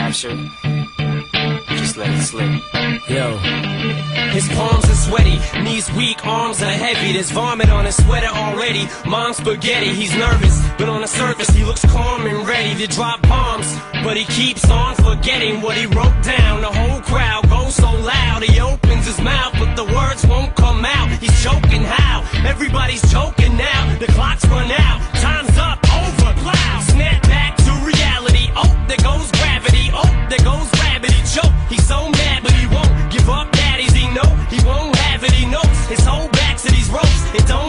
capture, just let it slip. Yo. His palms are sweaty, knees weak, arms are heavy. There's vomit on his sweater already. Mom's spaghetti, he's nervous, but on the surface he looks calm and ready to drop bombs. But he keeps on forgetting what he wrote down. The whole crowd goes so loud, he opens his mouth, but the words won't come out. He's choking how? Everybody's choking now. The clock's run out, time's up, over, plow. Snap back to reality. Oh, there goes gravity. Oh, there goes gravity. Choke. He's so mad, but he won't give up. Daddies, he know he won't have it. He knows his whole back to these ropes. It don't